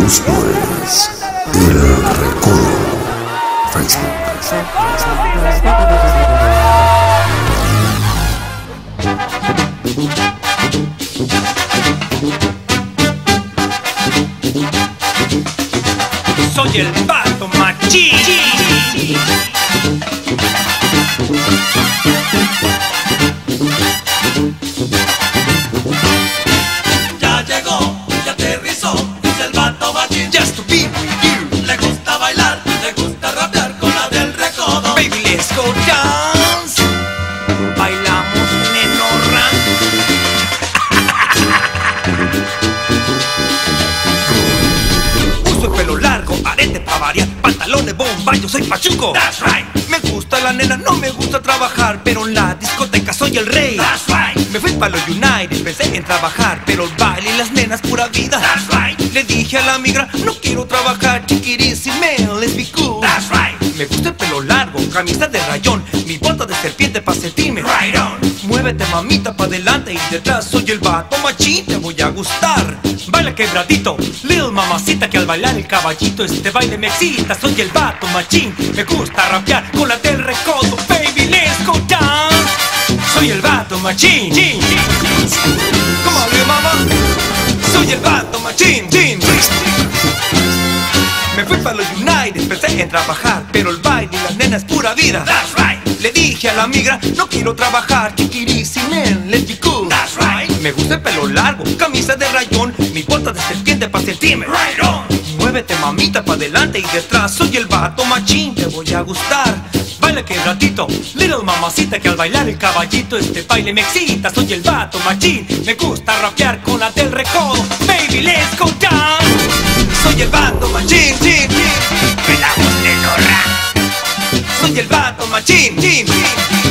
Esto es El Recodo. Facebook. Soy el Vato Machín. Ya llegó, ya aterrizó, es el Vato Machín. Just to be with you. Le gusta bailar, le gusta rapear con la del recodo. Baby, let's go dance. Bailamos nenorra. Uso el pelo largo, arete pa' variar, pantalones bomba, yo soy pachuco. That's right, Me gusta la nena, no me gusta trabajar, pero en la discoteca soy el rey. that's right, Me fui pa' los United, pensé en trabajar, pero el baile y las nenas pura vida. that's right, Le dije a la migra, no quiero trabajar, chiquiris y man, let's be cool. that's right, Me gusta el pelo largo, camisa de rayón, mi bota de serpiente pa' sentirme right on. Muévete mamita pa' delante y detrás, soy el Vato Machín, te voy a gustar. Baila quebradito, lil mamacita, que al bailar el caballito este baile me excita. Soy el Vato Machín, me gusta rapear con la del recodo, baby, let's go down. Soy el Vato Machín, chin, chin. ¿Cómo hablo, mamá? Soy el Vato Machín, chin. Me fui para los United, pensé en trabajar, pero el baile y las nenas pura vida. That's right, Le dije a la migra, no quiero trabajar, chiquiris y man, let's be cool. that's right, Me gusta el pelo largo, camisa de rayón, mi bota de serpiente pa' sentirme right on. Muévete mamita pa' delante y detrás, soy el Vato Machín, te voy a gustar. Baila quebradito, little mamacita, que al bailar el caballito este baile me excita. Soy el Vato Machín, me gusta rapear con la del recodo, baby, let's go down. Soy el Vato Machín, chin, chin. Me la gusta nenorra. Soy el Vato Machín, chin, chin.